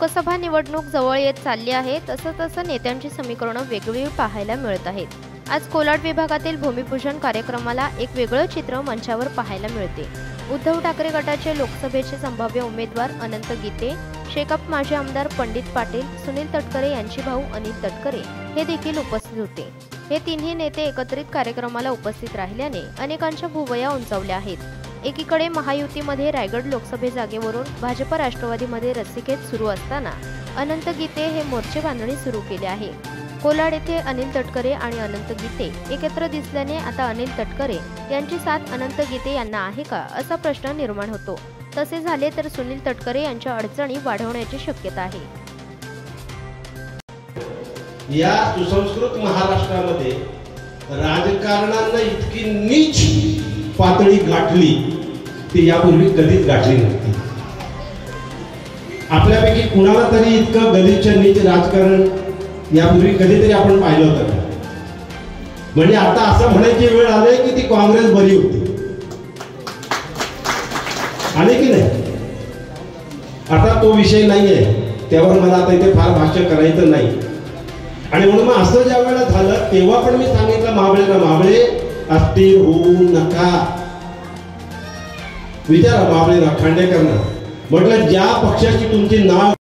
लोकसभा निवडणूक जवळ येत चालली आहे, तसं नेत्यांची समीकरणं वेगवेगळी पाहायला मिळत आहेत. आज कोलाड विभागातील भूमिपूजन कार्यक्रमाला एक वेगळं चित्र मंचावर पाहायला मिळते. उद्धव ठाकरे गटाचे लोकसभेचे संभाव्य उमेदवार अनंत गीते, शेकाप माजी आमदार पंडित पाटील, सुनील तटकरे यांचे भाऊ अनिल तटकरे हे देखील उपस्थित होते. हे तिन्ही नेते एकत्रित कार्यक्रमाला उपस्थित राहिल्याने अनेकांच्या भुवया उंचावल्या आहेत. एकीकडे महायुतीमध्ये रायगड लोकसभे जागेवरून भाजप राष्ट्रवादीमध्ये रस्सीखेच सुरू असताना अनंत गीते हे मोर्चे बांधणी सुरू केले आहे. कोलाड येथे अनिल तटकरे आणि अनंत गीते एकत्र दिसल्याने आता अनिल तटकरे यांची साथ अनंत गीते यांना आहे का असा प्रश्न निर्माण होतो. तसे झाले तर सुनील तटकरे यांच्या अडचणी वाढवण्याची शक्यता आहे. या सुसंस्कृत महाराष्ट्रामध्ये राजकारणाला इतकी नीच पातळी गाठली ती यापूर्वी कधीच गाठली नव्हती. आपल्यापैकी कुणाला तरी इतकं गलिच्छ नीच राजकारण यापूर्वी कधीतरी आपण पाहिलं होतं. म्हणजे आता असं म्हणायची वेळ आली की ती काँग्रेस बरी होती, आले की नाही. आता तो विषय नाहीये, त्यावर मला आता इथे फार भाष्य करायचं नाही. आणि म्हणून मग असं ज्या वेळेला झालं तेव्हा पण मी सांगितलं महाबळेला, महाबळे अस्थिर होऊ नका. विचारा महाबळेला, खांडेकरांना म्हटलं ज्या पक्षाची तुमची नाव